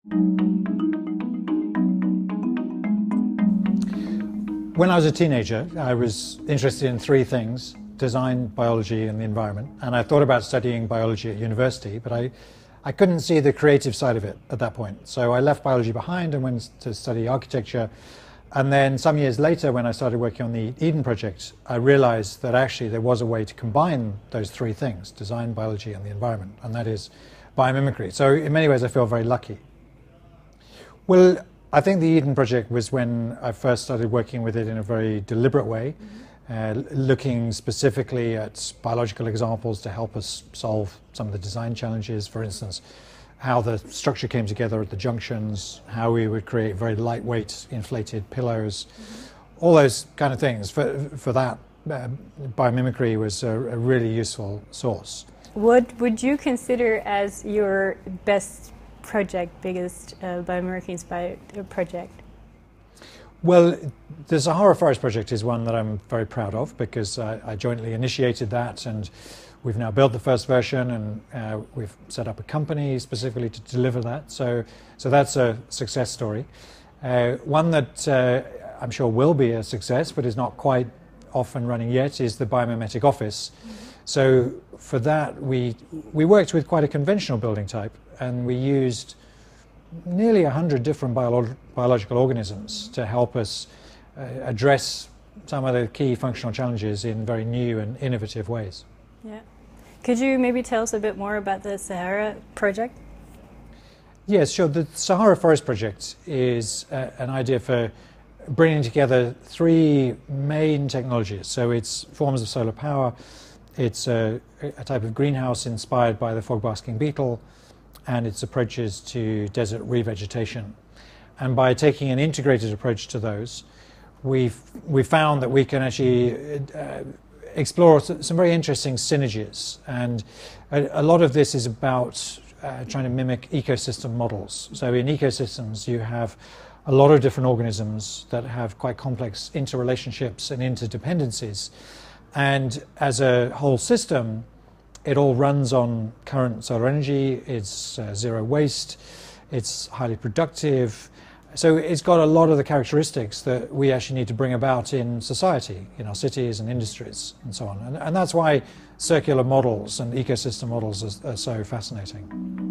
When I was a teenager, I was interested in three things: design, biology, and the environment. And I thought about studying biology at university, but I couldn't see the creative side of it at that point. So I left biology behind and went to study architecture. And then some years later, when I started working on the Eden Project, I realized that actually there was a way to combine those three things: design, biology, and the environment, and that is biomimicry. So in many ways, I feel very lucky. Well, I think the Eden Project was when I first started working with it in a very deliberate way, looking specifically at biological examples to help us solve some of the design challenges. For instance, how the structure came together at the junctions, how we would create very lightweight inflated pillows, all those kind of things. For that, biomimicry was a really useful source. What would you consider as your best project, biggest biomimicry-inspired project? Well, the Sahara Forest Project is one that I'm very proud of, because I jointly initiated that, and we've now built the first version, and we've set up a company specifically to deliver that. So that's a success story. One that I'm sure will be a success, but is not quite off and running yet, is the Biomimetic Office. So for that, we worked with quite a conventional building type, and we used nearly 100 different biological organisms to help us address some of the key functional challenges in very new and innovative ways. Yeah. Could you maybe tell us a bit more about the Sahara project? Yes, sure. The Sahara Forest Project is an idea for bringing together three main technologies. So it's forms of solar power, it's a type of greenhouse inspired by the fog-basking beetle, and its approaches to desert revegetation. And by taking an integrated approach to those, we found that we can actually explore some very interesting synergies. And a lot of this is about trying to mimic ecosystem models. So in ecosystems, you have a lot of different organisms that have quite complex interrelationships and interdependencies. And as a whole system, it all runs on current solar energy, it's zero waste, it's highly productive. So it's got a lot of the characteristics that we actually need to bring about in society, in our cities and industries and so on. And that's why circular models and ecosystem models are so fascinating.